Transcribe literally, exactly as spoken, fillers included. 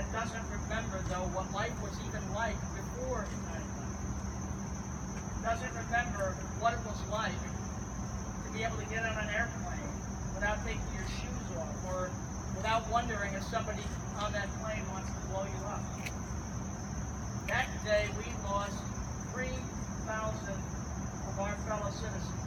that doesn't remember, though, what life was even like before nine eleven. Doesn't remember what it was like to be able to get on an airplane without taking your shoes off, or without wondering if somebody on that plane wants to blow you up. That day, we lost three thousand of our fellow citizens.